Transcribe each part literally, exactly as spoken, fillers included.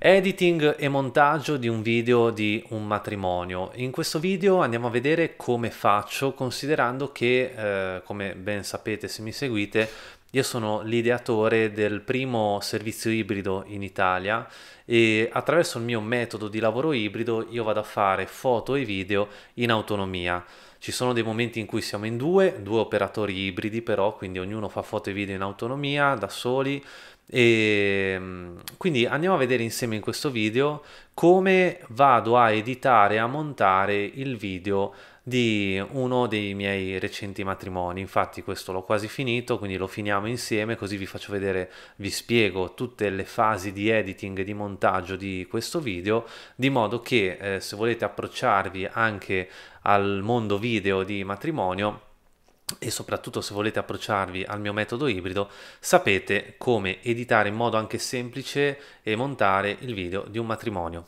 Editing e montaggio di un video di un matrimonio. In questo video andiamo a vedere come faccio, considerando che, eh, come ben sapete se mi seguite, io sono l'ideatore del primo servizio ibrido in Italia e attraverso il mio metodo di lavoro ibrido io vado a fare foto e video in autonomia. Ci sono dei momenti in cui siamo in due, due operatori ibridi però, quindi ognuno fa foto e video in autonomia, da soli. E mm, quindi andiamo a vedere insieme in questo video come vado a editare e a montare il video di uno dei miei recenti matrimoni. Infatti questo l'ho quasi finito, quindi lo finiamo insieme, così vi faccio vedere, vi spiego tutte le fasi di editing e di montaggio di questo video, di modo che eh, se volete approcciarvi anche al mondo video di matrimonio e soprattutto se volete approcciarvi al mio metodo ibrido, sapete come editare in modo anche semplice e montare il video di un matrimonio.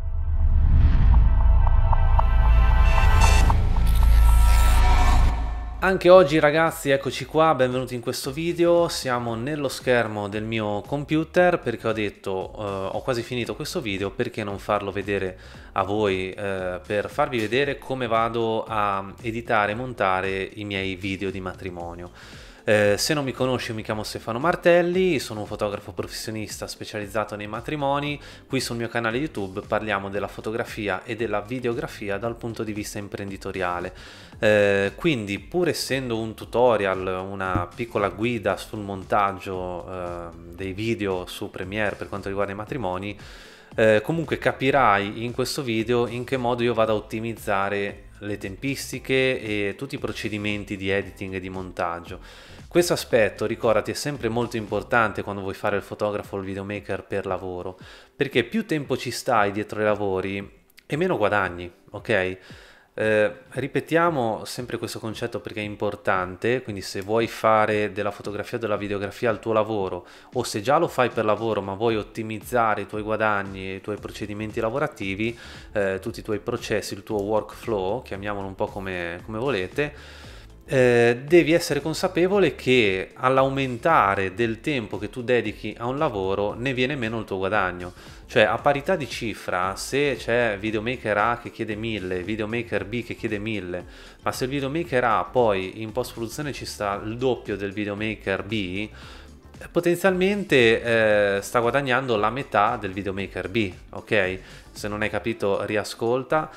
Anche oggi ragazzi, eccoci qua, benvenuti in questo video. Siamo nello schermo del mio computer perché ho detto eh, ho quasi finito questo video, perché non farlo vedere a voi eh, per farvi vedere come vado a editare e montare i miei video di matrimonio. Eh, se non mi conosci, mi chiamo Stefano Martelli, sono un fotografo professionista specializzato nei matrimoni. Qui sul mio canale YouTube parliamo della fotografia e della videografia dal punto di vista imprenditoriale. Eh, quindi, pur essendo un tutorial, una piccola guida sul montaggio eh, dei video su Premiere per quanto riguarda i matrimoni, eh, comunque capirai in questo video in che modo io vado a ottimizzare le tempistiche e tutti i procedimenti di editing e di montaggio. Questo aspetto, ricordati, è sempre molto importante quando vuoi fare il fotografo o il videomaker per lavoro, perché più tempo ci stai dietro ai lavori e meno guadagni, ok? Eh, ripetiamo sempre questo concetto perché è importante, quindi se vuoi fare della fotografia o della videografia il tuo lavoro, o se già lo fai per lavoro ma vuoi ottimizzare i tuoi guadagni e i tuoi procedimenti lavorativi, eh, tutti i tuoi processi, il tuo workflow, chiamiamolo un po' come, come volete, eh, devi essere consapevole che all'aumentare del tempo che tu dedichi a un lavoro ne viene meno il tuo guadagno. Cioè, a parità di cifra, se c'è videomaker A che chiede mille, videomaker B che chiede mille, ma se il videomaker A poi in post-produzione ci sta il doppio del videomaker B, potenzialmente eh, sta guadagnando la metà del videomaker B, ok? Se non hai capito, riascolta.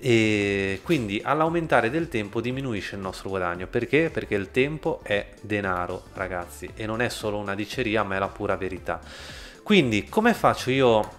E quindi all'aumentare del tempo diminuisce il nostro guadagno. Perché? Perché il tempo è denaro, ragazzi, e non è solo una diceria, ma è la pura verità. Quindi come faccio io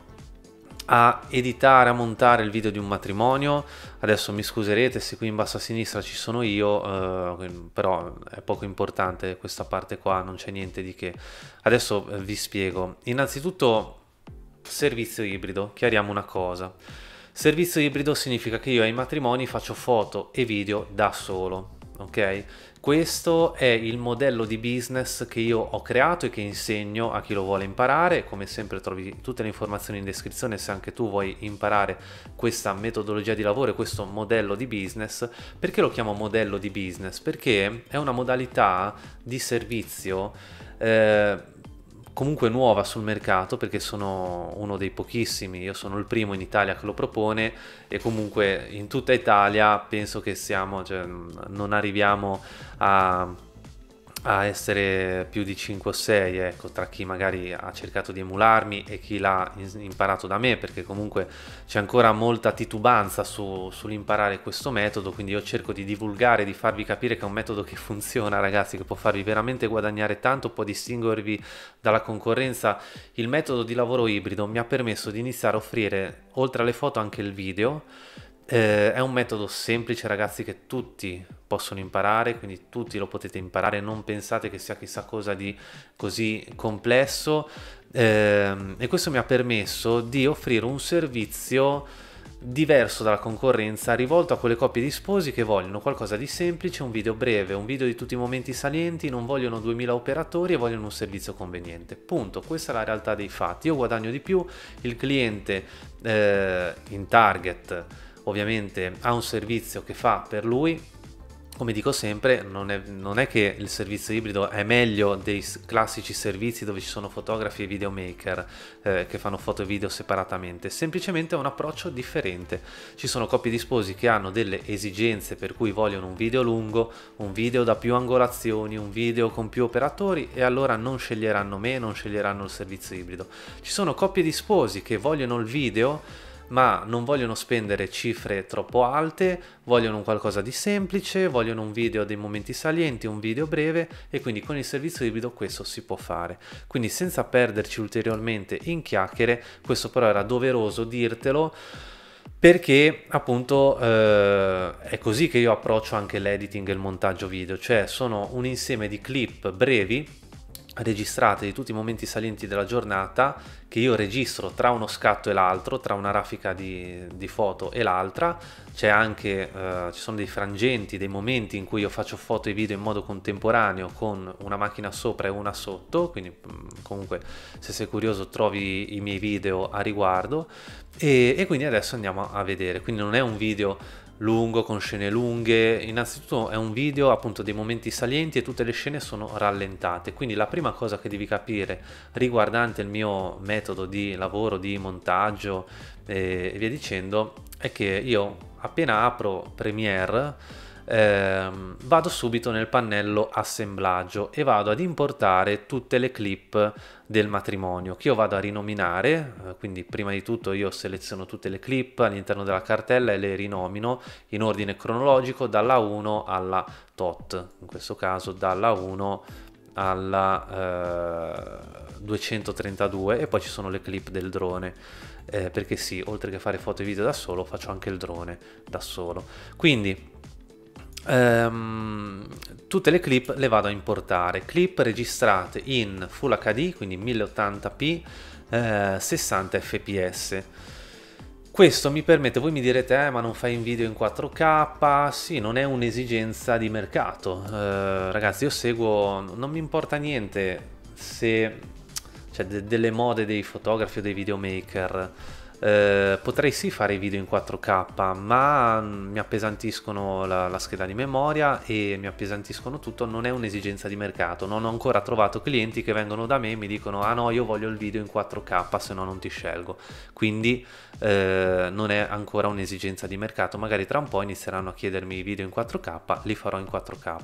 a editare, a montare il video di un matrimonio? Adesso mi scuserete se qui in basso a sinistra ci sono io, eh, però è poco importante questa parte qua, non c'è niente di che. Adesso eh, vi spiego. Innanzitutto, servizio ibrido, chiariamo una cosa. Servizio ibrido significa che io ai matrimoni faccio foto e video da solo, ok? Questo è il modello di business che io ho creato e che insegno a chi lo vuole imparare. Come sempre trovi tutte le informazioni in descrizione se anche tu vuoi imparare questa metodologia di lavoro e questo modello di business. Perché lo chiamo modello di business? Perché è una modalità di servizio eh, comunque nuova sul mercato, perché sono uno dei pochissimi, io sono il primo in Italia che lo propone, e comunque in tutta Italia penso che siamo, cioè, non arriviamo a, a essere più di cinque o sei, ecco, tra chi magari ha cercato di emularmi e chi l'ha imparato da me, perché comunque c'è ancora molta titubanza su, sull'imparare questo metodo. Quindi io cerco di divulgare, di farvi capire che è un metodo che funziona, ragazzi, che può farvi veramente guadagnare tanto, può distinguervi dalla concorrenza. Il metodo di lavoro ibrido mi ha permesso di iniziare a offrire, oltre alle foto, anche il video. Eh, è un metodo semplice, ragazzi, che tutti possono imparare, quindi tutti lo potete imparare, non pensate che sia chissà cosa di così complesso, eh, e questo mi ha permesso di offrire un servizio diverso dalla concorrenza, rivolto a quelle coppie di sposi che vogliono qualcosa di semplice, un video breve, un video di tutti i momenti salienti, non vogliono duemila operatori e vogliono un servizio conveniente. Punto. Questa è la realtà dei fatti. Io guadagno di più, il cliente eh, in target ovviamente ha un servizio che fa per lui, come dico sempre, non è, non è che il servizio ibrido è meglio dei classici servizi dove ci sono fotografi e videomaker eh, che fanno foto e video separatamente, semplicemente è un approccio differente. Ci sono coppie di sposi che hanno delle esigenze per cui vogliono un video lungo, un video da più angolazioni, un video con più operatori, e allora non sceglieranno me, non sceglieranno il servizio ibrido. Ci sono coppie di sposi che vogliono il video ma non vogliono spendere cifre troppo alte, vogliono un qualcosa di semplice, vogliono un video dei momenti salienti, un video breve, e quindi con il servizio ibrido questo si può fare. Quindi senza perderci ulteriormente in chiacchiere, questo però era doveroso dirtelo, perché appunto eh, è così che io approccio anche l'editing e il montaggio video, cioè sono un insieme di clip brevi registrate di tutti i momenti salienti della giornata che io registro tra uno scatto e l'altro, tra una raffica di, di foto e l'altra. C'è anche eh, ci sono dei frangenti, dei momenti in cui io faccio foto e video in modo contemporaneo con una macchina sopra e una sotto, quindi comunque se sei curioso trovi i miei video a riguardo, e, e quindi adesso andiamo a vedere. Quindi non è un video lungo con scene lunghe, innanzitutto è un video appunto dei momenti salienti e tutte le scene sono rallentate. Quindi la prima cosa che devi capire riguardante il mio metodo di lavoro, di montaggio e via dicendo, è che io appena apro Premiere ehm, vado subito nel pannello assemblaggio e vado ad importare tutte le clip del matrimonio che io vado a rinominare. Eh, quindi prima di tutto io seleziono tutte le clip all'interno della cartella e le rinomino in ordine cronologico dalla uno alla tot, in questo caso dalla uno alla eh, duecentotrentadue, e poi ci sono le clip del drone, eh, perché sì, oltre che fare foto e video da solo faccio anche il drone da solo. Quindi Um, tutte le clip le vado a importare, clip registrate in Full H D, quindi mille ottanta p, eh, sessanta fps. Questo mi permette, voi mi direte, eh, ma non fai un video in quattro K? Sì, non è un'esigenza di mercato. Eh, ragazzi, io seguo, non mi importa niente se, cioè, de delle mode dei fotografi o dei videomaker. Eh, potrei sì fare i video in quattro K, ma mi appesantiscono la, la scheda di memoria e mi appesantiscono tutto. Non è un'esigenza di mercato, non ho ancora trovato clienti che vengono da me e mi dicono ah no, io voglio il video in quattro K, se no non ti scelgo. Quindi eh, non è ancora un'esigenza di mercato. Magari tra un po' inizieranno a chiedermi i video in quattro K, li farò in quattro K.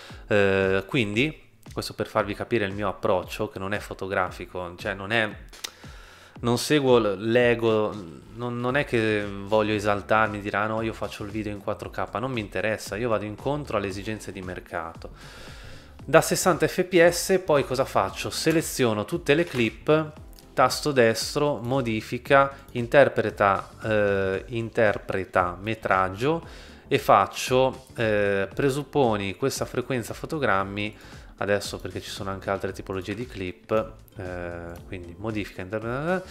Eh, quindi questo per farvi capire il mio approccio, che non è fotografico, cioè non è... non seguo l'ego, non, non è che voglio esaltarmi e dire ah no, io faccio il video in quattro K, non mi interessa, io vado incontro alle esigenze di mercato. Da sessanta fps poi cosa faccio? Seleziono tutte le clip, tasto destro, modifica, interpreta, eh, interpreta metraggio, e faccio eh, presupponi questa frequenza fotogrammi. Adesso, perché ci sono anche altre tipologie di clip, eh, quindi modifica, interpreta,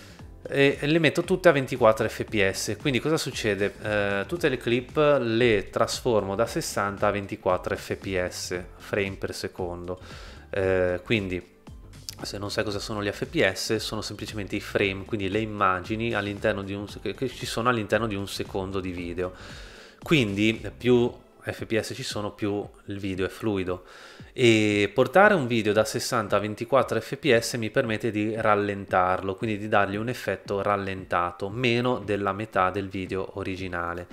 e le metto tutte a ventiquattro fps. Quindi cosa succede? Eh, tutte le clip le trasformo da sessanta a ventiquattro fps, frame per secondo. Eh, quindi se non sai cosa sono gli fps, sono semplicemente i frame, quindi le immagini all'interno di un, che ci sono all'interno di un secondo di video. Quindi più fps ci sono, più il video è fluido, e portare un video da sessanta a ventiquattro fps mi permette di rallentarlo, quindi di dargli un effetto rallentato, meno della metà del video originale.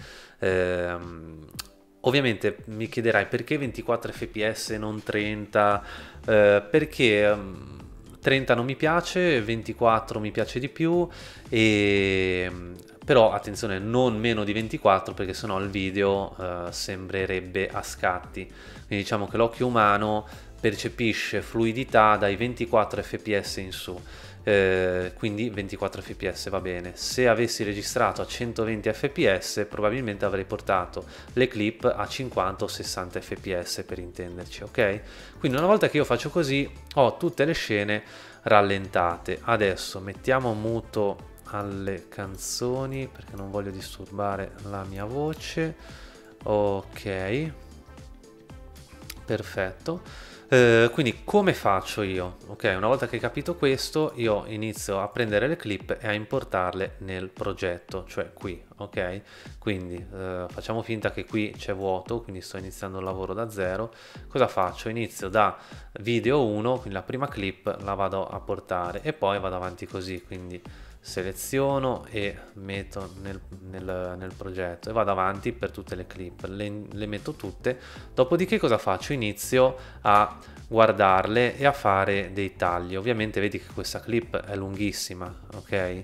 Ehm, ovviamente mi chiederai perché ventiquattro fps non trenta, eh, perché um, trenta non mi piace, ventiquattro mi piace di più, e però attenzione, non meno di ventiquattro, perché sennò il video eh, sembrerebbe a scatti. Quindi diciamo che l'occhio umano percepisce fluidità dai ventiquattro fps in su, eh, quindi ventiquattro fps va bene. Se avessi registrato a centoventi fps probabilmente avrei portato le clip a cinquanta o sessanta fps, per intenderci, ok? Quindi una volta che io faccio così ho tutte le scene rallentate. Adesso mettiamo muto alle canzoni perché non voglio disturbare la mia voce. Ok, perfetto. Eh, quindi come faccio io? Ok, una volta che hai capito questo, io inizio a prendere le clip e a importarle nel progetto, cioè qui, ok? Quindi eh, facciamo finta che qui c'è vuoto, quindi sto iniziando il lavoro da zero. Cosa faccio? Inizio da video uno, quindi la prima clip la vado a portare e poi vado avanti così, quindi seleziono e metto nel, nel, nel progetto e vado avanti per tutte le clip, le, le metto tutte. Dopodiché cosa faccio? Inizio a guardarle e a fare dei tagli. Ovviamente vedi che questa clip è lunghissima, ok? E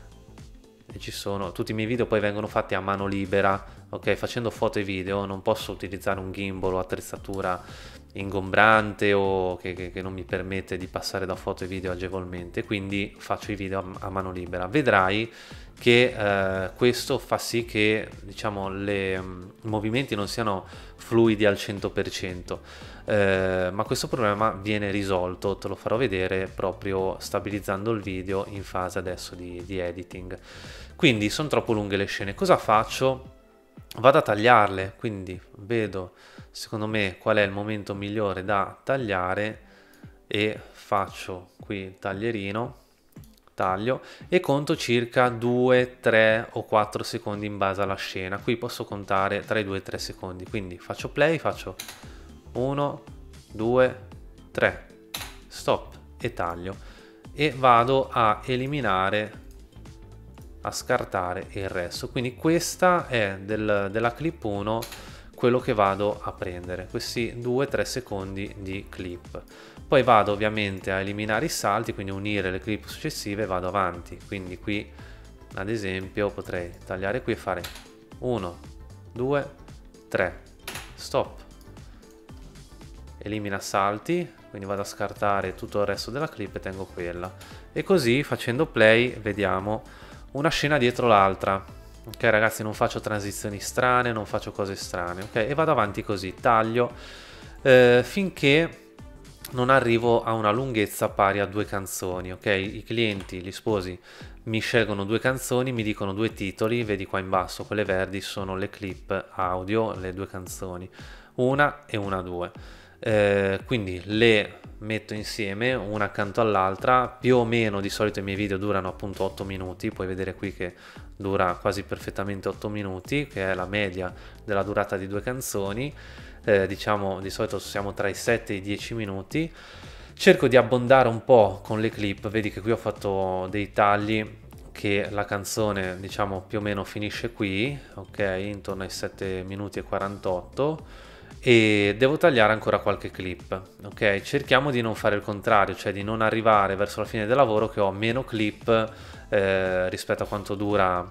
ci sono tutti i miei video, poi vengono fatti a mano libera, ok? Facendo foto e video non posso utilizzare un gimbal o attrezzatura ingombrante o che, che, che non mi permette di passare da foto e video agevolmente, quindi faccio i video a, a mano libera. Vedrai che eh, questo fa sì che, diciamo, le, i movimenti non siano fluidi al cento per cento, eh, ma questo problema viene risolto, te lo farò vedere proprio stabilizzando il video in fase adesso di, di editing. Quindi sono troppo lunghe le scene, cosa faccio? Vado a tagliarle, quindi vedo secondo me qual è il momento migliore da tagliare e faccio qui il taglierino, taglio e conto circa due, tre o quattro secondi in base alla scena. Qui posso contare tra i due e tre secondi, quindi faccio play, faccio uno, due, tre, stop e taglio e vado a eliminare, a scartare il resto. Quindi questa è del, della clip uno quello che vado a prendere, questi due tre secondi di clip. Poi vado ovviamente a eliminare i salti, quindi unire le clip successive e vado avanti. Quindi qui ad esempio potrei tagliare qui e fare uno, due, tre, stop, elimina salti, quindi vado a scartare tutto il resto della clip e tengo quella. E così facendo play vediamo una scena dietro l'altra. Ok ragazzi, non faccio transizioni strane, non faccio cose strane, ok? E vado avanti così, taglio eh, finché non arrivo a una lunghezza pari a due canzoni, ok? I clienti, gli sposi mi scelgono due canzoni, mi dicono due titoli, vedi qua in basso, quelle verdi sono le clip audio, le due canzoni, una e una due. Eh, quindi le metto insieme una accanto all'altra, più o meno di solito i miei video durano appunto otto minuti, puoi vedere qui che dura quasi perfettamente otto minuti, che è la media della durata di due canzoni. Eh, diciamo di solito siamo tra i sette e i dieci minuti. Cerco di abbondare un po' con le clip, vedi che qui ho fatto dei tagli che la canzone diciamo più o meno finisce qui, ok, intorno ai sette minuti e quarantotto, e devo tagliare ancora qualche clip, ok? Cerchiamo di non fare il contrario, cioè di non arrivare verso la fine del lavoro che ho meno clip eh, rispetto a quanto dura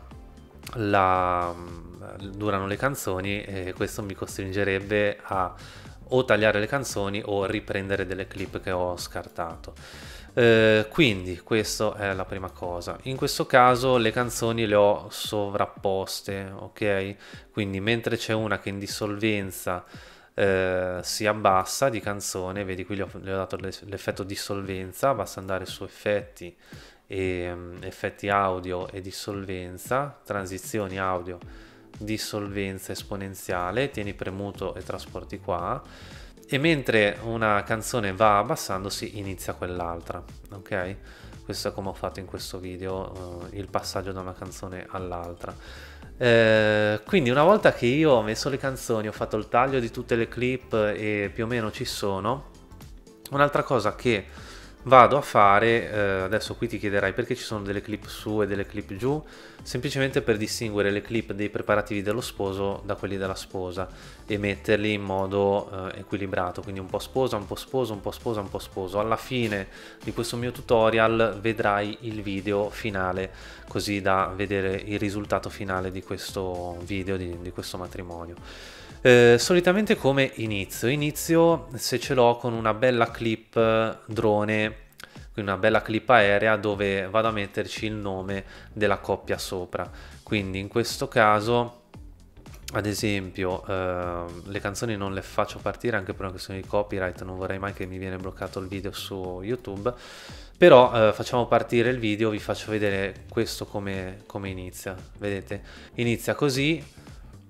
la, durano le canzoni, e questo mi costringerebbe a o tagliare le canzoni o riprendere delle clip che ho scartato. Eh, quindi questa è la prima cosa. In questo caso le canzoni le ho sovrapposte, ok? Quindi mentre c'è una che in dissolvenza eh, si abbassa di canzone, vedi qui gli ho, gli ho dato l'effetto dissolvenza, basta andare su effetti e um, effetti audio e dissolvenza, transizioni audio, dissolvenza esponenziale, tieni premuto e trasporti qua, e mentre una canzone va abbassandosi inizia quell'altra, ok? Questo è come ho fatto in questo video, uh, il passaggio da una canzone all'altra. Eh, quindi una volta che io ho messo le canzoni, ho fatto il taglio di tutte le clip e più o meno ci sono, un'altra cosa che vado a fare, eh, adesso qui ti chiederai perché ci sono delle clip su e delle clip giù, semplicemente per distinguere le clip dei preparativi dello sposo da quelli della sposa e metterli in modo eh, equilibrato, quindi un po' sposa, un po' sposo, un po' sposa, un po' sposo. Alla fine di questo mio tutorial vedrai il video finale, così da vedere il risultato finale di questo video, di, di questo matrimonio. Eh, solitamente come inizio? Inizio se ce l'ho con una bella clip drone, quindi una bella clip aerea dove vado a metterci il nome della coppia sopra. Quindi in questo caso, ad esempio, eh, le canzoni non le faccio partire anche per una questione di copyright, non vorrei mai che mi viene bloccato il video su YouTube, però eh, facciamo partire il video, vi faccio vedere questo come, come inizia. Vedete? Inizia così.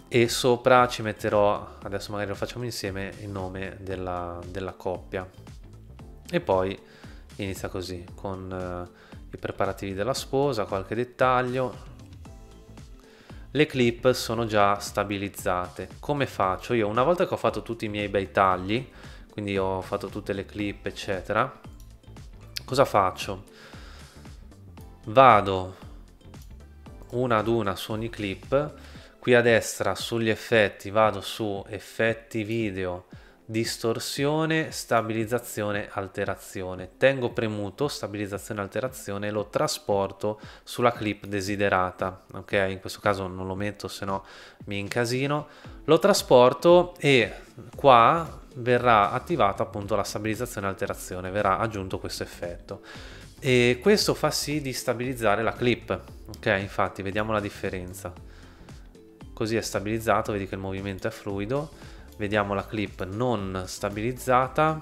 e sopra ci metterò, adesso magari lo facciamo insieme, il nome della, della coppia. E poi inizia così, con eh, i preparativi della sposa, qualche dettaglio. Le clip sono già stabilizzate. Come faccio? Io una volta che ho fatto tutti i miei bei tagli, quindi ho fatto tutte le clip eccetera, cosa faccio? Vado una ad una su ogni clip. Qui a destra sugli effetti vado su effetti video, distorsione, stabilizzazione, alterazione. Tengo premuto stabilizzazione, alterazione e lo trasporto sulla clip desiderata. Ok, in questo caso non lo metto, se no mi incasino. Lo trasporto e qua verrà attivata appunto la stabilizzazione, alterazione, verrà aggiunto questo effetto. E questo fa sì di stabilizzare la clip. Ok, infatti vediamo la differenza. Così è stabilizzato, vedi che il movimento è fluido. Vediamo la clip non stabilizzata.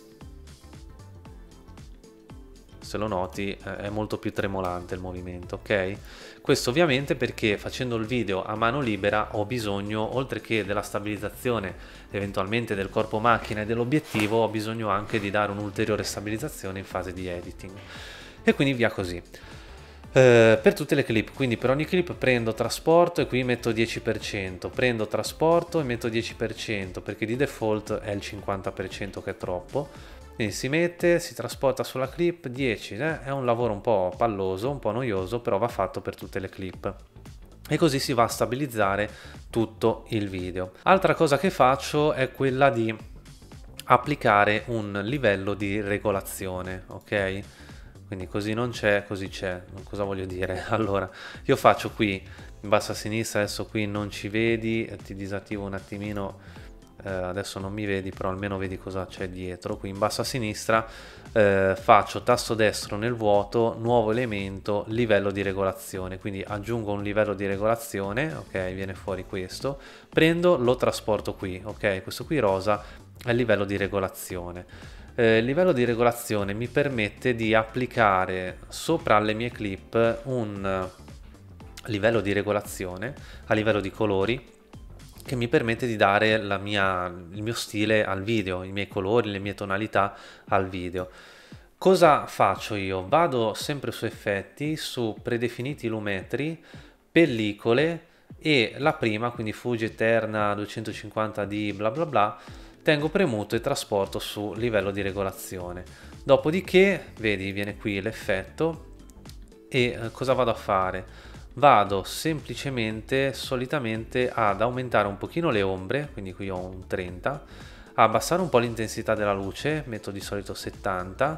Se lo noti è molto più tremolante il movimento, ok? Questo ovviamente perché facendo il video a mano libera ho bisogno, oltre che della stabilizzazione eventualmente del corpo macchina e dell'obiettivo, ho bisogno anche di dare un'ulteriore stabilizzazione in fase di editing. E quindi via così. Uh, per tutte le clip, quindi per ogni clip prendo trasporto e qui metto dieci per cento, prendo trasporto e metto dieci per cento perché di default è il cinquanta per cento che è troppo, quindi si mette, si trasporta sulla clip dieci, eh? È un lavoro un po' palloso, un po' noioso, però va fatto per tutte le clip. E così si va a stabilizzare tutto il video. Altra cosa che faccio è quella di applicare un livello di regolazione, ok? Quindi così non c'è, così c'è. Cosa voglio dire? Allora, io faccio qui in basso a sinistra, adesso qui non ci vedi, ti disattivo un attimino, eh, adesso non mi vedi, però almeno vedi cosa c'è dietro. Qui in basso a sinistra eh, faccio tasto destro nel vuoto, nuovo elemento, livello di regolazione. Quindi aggiungo un livello di regolazione, ok, viene fuori questo. Prendo, lo trasporto qui, ok, questo qui rosa è il livello di regolazione. Eh, il livello di regolazione mi permette di applicare sopra alle mie clip un livello di regolazione a livello di colori che mi permette di dare la mia, il mio stile al video, i miei colori, le mie tonalità al video. Cosa faccio io? Vado sempre su effetti, su predefiniti lumetri, pellicole e la prima, quindi Fuji Eterna duecentocinquanta D bla bla bla, tengo premuto e trasporto su livello di regolazione. Dopodiché, vedi, viene qui l'effetto e eh, cosa vado a fare? Vado semplicemente, solitamente, ad aumentare un pochino le ombre, quindi qui ho un trenta, a abbassare un po' l'intensità della luce, metto di solito settanta,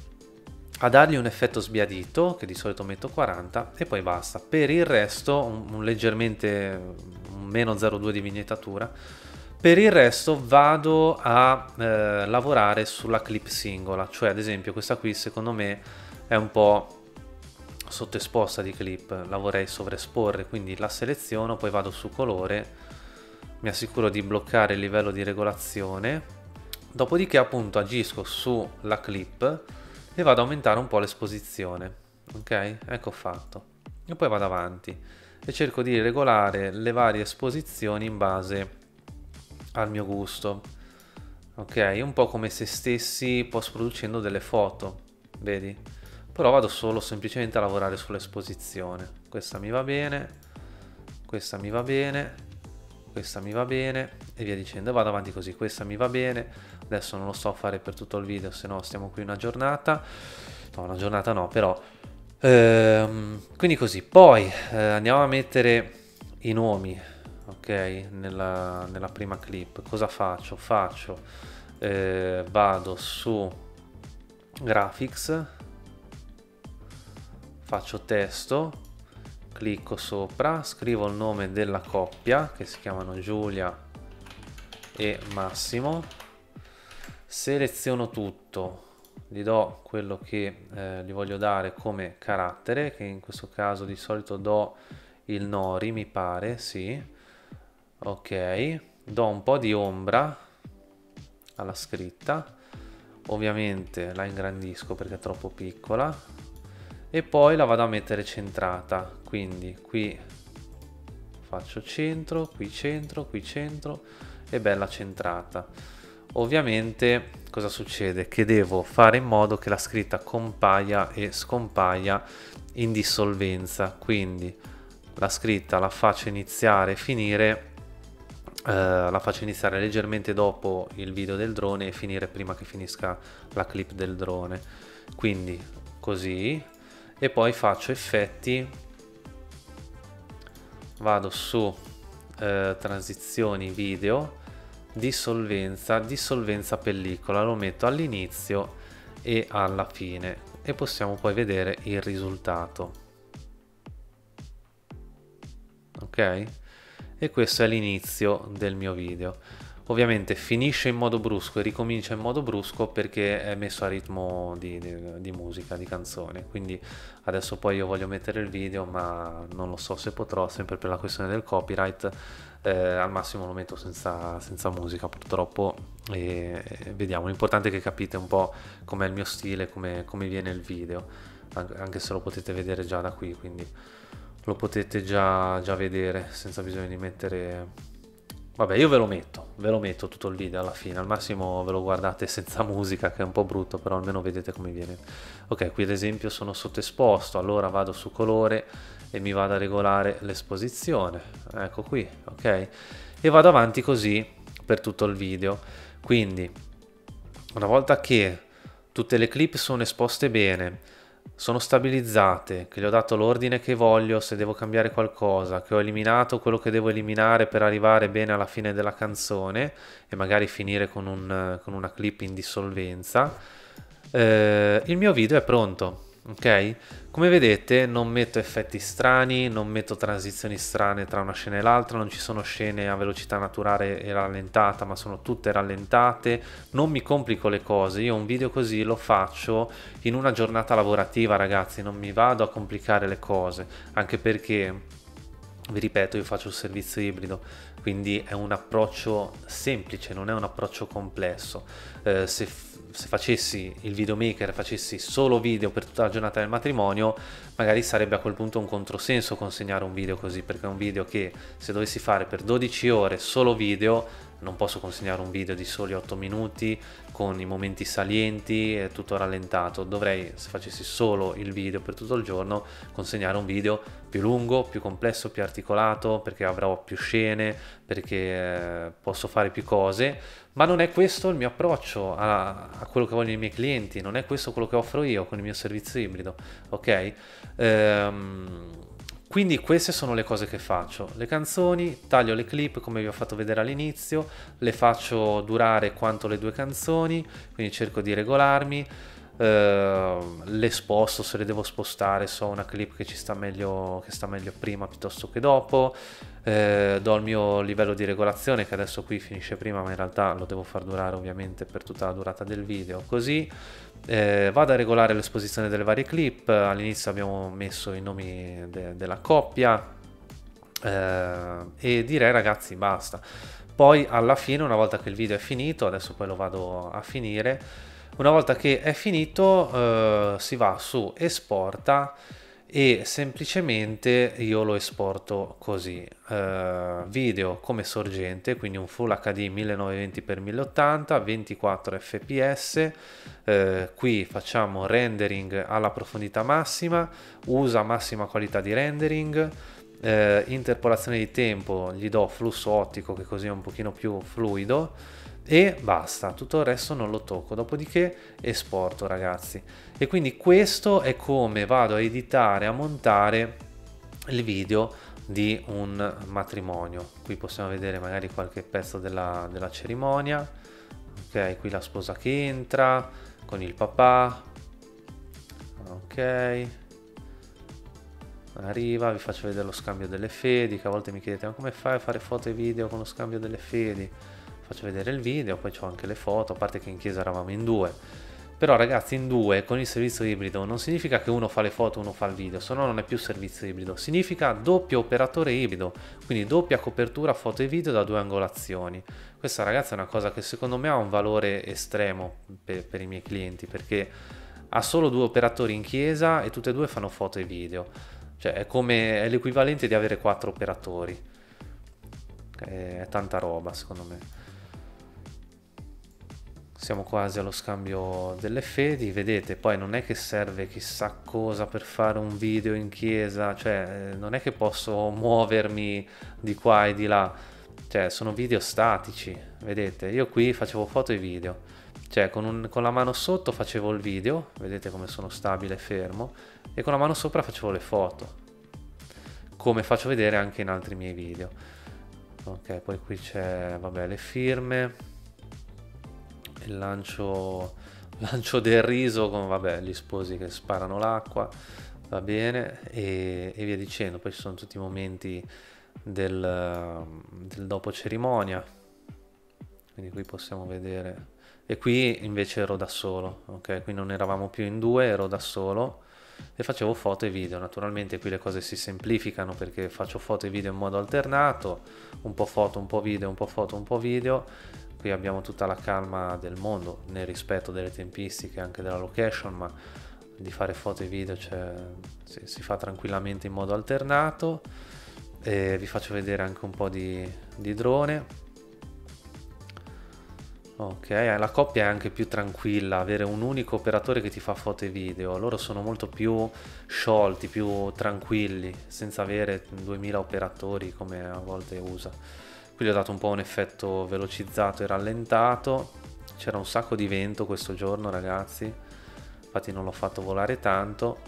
a dargli un effetto sbiadito, che di solito metto quaranta, e poi basta. Per il resto, un, un leggermente un meno zero virgola due di vignettatura. Per il resto vado a eh, lavorare sulla clip singola, cioè ad esempio questa qui secondo me è un po' sottoesposta di clip, la vorrei sovraesporre, quindi la seleziono, poi vado su colore, mi assicuro di bloccare il livello di regolazione, dopodiché appunto agisco sulla clip e vado ad aumentare un po' l'esposizione, ok? Ecco fatto. E poi vado avanti e cerco di regolare le varie esposizioni in base al mio gusto, ok? Un po' come se stessi post producendo delle foto, vedi? Però vado solo semplicemente a lavorare sull'esposizione. Questa mi va bene, questa mi va bene, questa mi va bene e via dicendo. Vado avanti così, questa mi va bene. Adesso non lo sto a fare per tutto il video, se no stiamo qui una giornata. No, una giornata no, però ehm, quindi così. Poi eh, andiamo a mettere i nomi, ok, nella, nella prima clip. Cosa faccio? Faccio eh, vado su graphics, faccio testo, clicco sopra, scrivo il nome della coppia che si chiamano Giulia e Massimo, seleziono tutto, gli do quello che eh, gli voglio dare come carattere, che in questo caso di solito do il Nori, mi pare, sì, ok, do un po' di ombra alla scritta, ovviamente la ingrandisco perché è troppo piccola, e poi la vado a mettere centrata, quindi qui faccio centro, qui centro, qui centro e bella centrata. Ovviamente cosa succede? Che devo fare in modo che la scritta compaia e scompaia in dissolvenza, quindi la scritta la faccio iniziare e finire, eh, la faccio iniziare leggermente dopo il video del drone e finire prima che finisca la clip del drone, quindi così, e poi faccio effetti, vado su eh, transizioni video, dissolvenza, dissolvenza pellicola, lo metto all'inizio e alla fine e possiamo poi vedere il risultato. Ok? E questo è l'inizio del mio video. Ovviamente finisce in modo brusco e ricomincia in modo brusco perché è messo a ritmo di, di, di musica, di canzone. Quindi adesso poi io voglio mettere il video, ma non lo so se potrò, sempre per la questione del copyright. Eh, al massimo lo metto senza, senza musica purtroppo e, e vediamo. L'importante è che capite un po' com'è il mio stile, come, come viene il video, anche se lo potete vedere già da qui, quindi lo potete già, già vedere senza bisogno di mettere. Vabbè, io ve lo metto, ve lo metto tutto il video alla fine, al massimo ve lo guardate senza musica che è un po' brutto, però almeno vedete come viene. Ok, qui ad esempio sono sottoesposto, allora vado su colore e mi vado a regolare l'esposizione, ecco qui, ok? E vado avanti così per tutto il video. Quindi una volta che tutte le clip sono esposte bene, sono stabilizzate, che gli ho dato l'ordine che voglio, se devo cambiare qualcosa, che ho eliminato quello che devo eliminare per arrivare bene alla fine della canzone e magari finire con, un, con una clip in dissolvenza, eh, il mio video è pronto. Ok? Come vedete non metto effetti strani, non metto transizioni strane tra una scena e l'altra, non ci sono scene a velocità naturale e rallentata, ma sono tutte rallentate, non mi complico le cose, io un video così lo faccio in una giornata lavorativa, ragazzi, non mi vado a complicare le cose, anche perché, vi ripeto, io faccio il servizio ibrido, quindi è un approccio semplice, non è un approccio complesso. Eh, se, se facessi il videomaker, facessi solo video per tutta la giornata del matrimonio, magari sarebbe a quel punto un controsenso consegnare un video così, perché è un video che se dovessi fare per dodici ore solo video, non posso consegnare un video di soli otto minuti con i momenti salienti e tutto rallentato. Dovrei, se facessi solo il video per tutto il giorno, consegnare un video più lungo, più complesso, più articolato, perché avrò più scene, perché eh, posso fare più cose, ma non è questo il mio approccio a, a quello che vogliono i miei clienti, non è questo quello che offro io con il mio servizio ibrido, ok? Ehm, Quindi queste sono le cose che faccio. Le canzoni, taglio le clip come vi ho fatto vedere all'inizio, le faccio durare quanto le due canzoni, quindi cerco di regolarmi, eh, le sposto se le devo spostare, so una clip che ci sta meglio, che sta meglio prima piuttosto che dopo, eh, do il mio livello di regolazione che adesso qui finisce prima, ma in realtà lo devo far durare ovviamente per tutta la durata del video, così. Eh, vado a regolare l'esposizione delle varie clip. All'inizio abbiamo messo i nomi de della coppia eh, e direi ragazzi basta. Poi alla fine, una volta che il video è finito, adesso poi lo vado a finire, una volta che è finito eh, si va su esporta e semplicemente io lo esporto così, uh, video come sorgente, quindi un Full H D millenovecento per mille ottanta, ventiquattro F P S, uh, qui facciamo rendering alla profondità massima, usa massima qualità di rendering, uh, interpolazione di tempo, gli do flusso ottico che così è un pochino più fluido, e basta, tutto il resto non lo tocco, dopodiché esporto ragazzi. E quindi questo è come vado a editare, a montare il video di un matrimonio. Qui possiamo vedere magari qualche pezzo della, della cerimonia, ok, qui la sposa che entra con il papà, ok, arriva, vi faccio vedere lo scambio delle fedi, che a volte mi chiedete ma come fai a fare foto e video con lo scambio delle fedi? Faccio vedere il video, poi ho anche le foto, a parte che in chiesa eravamo in due, però ragazzi in due con il servizio ibrido non significa che uno fa le foto, uno fa il video, se no non è più servizio ibrido, significa doppio operatore ibrido, quindi doppia copertura foto e video da due angolazioni. Questa ragazzi è una cosa che secondo me ha un valore estremo per, per i miei clienti, perché ha solo due operatori in chiesa e tutte e due fanno foto e video, cioè è come è l'equivalente di avere quattro operatori. è tanta roba secondo me. Siamo quasi allo scambio delle fedi, vedete, poi non è che serve chissà cosa per fare un video in chiesa, cioè non è che posso muovermi di qua e di là, cioè sono video statici, vedete, io qui facevo foto e video, cioè con, un, con la mano sotto facevo il video, vedete come sono stabile e fermo, e con la mano sopra facevo le foto, come faccio vedere anche in altri miei video. Ok, poi qui c'è, vabbè, le firme, il lancio, lancio del riso con, vabbè, gli sposi che sparano l'acqua, va bene, e, e via dicendo. Poi ci sono tutti i momenti del, del dopo cerimonia, quindi qui possiamo vedere, e qui invece ero da solo, ok, qui non eravamo più in due, ero da solo e facevo foto e video. Naturalmente qui le cose si semplificano perché faccio foto e video in modo alternato, un po' foto, un po' video, un po' foto, un po' video. Qui abbiamo tutta la calma del mondo nel rispetto delle tempistiche anche della location, ma di fare foto e video, cioè, si, si fa tranquillamente in modo alternato. E vi faccio vedere anche un po' di, di drone. Ok, la coppia è anche più tranquilla, avere un unico operatore che ti fa foto e video, loro sono molto più sciolti, più tranquilli, senza avere duemila operatori come a volte usa. Qui gli ho dato un po' un effetto velocizzato e rallentato, c'era un sacco di vento questo giorno ragazzi, infatti non l'ho fatto volare tanto.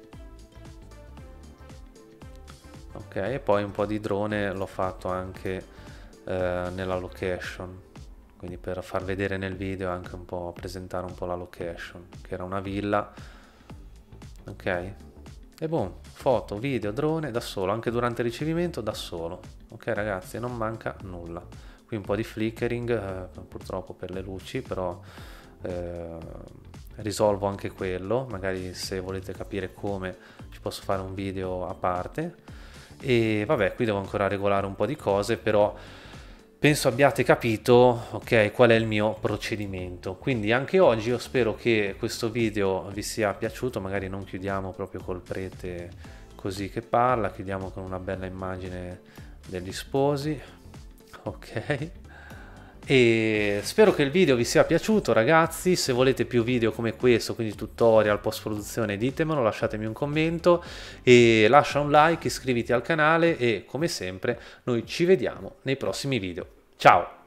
Ok, e poi un po' di drone l'ho fatto anche eh, nella location, quindi per far vedere nel video anche un po', presentare un po' la location, che era una villa. Ok, e boom, foto, video, drone da solo, anche durante il ricevimento da solo. Ok ragazzi, non manca nulla. Qui un po' di flickering, eh, purtroppo per le luci, però eh, risolvo anche quello, magari se volete capire come ci posso fare un video a parte. E vabbè, qui devo ancora regolare un po' di cose, però penso abbiate capito, ok, qual è il mio procedimento. Quindi anche oggi io spero che questo video vi sia piaciuto, magari non chiudiamo proprio col prete così che parla, chiudiamo con una bella immagine degli sposi, ok? E spero che il video vi sia piaciuto ragazzi. Se volete più video come questo, quindi tutorial, post produzione, ditemelo, lasciatemi un commento e lascia un like, iscriviti al canale e come sempre noi ci vediamo nei prossimi video. Ciao!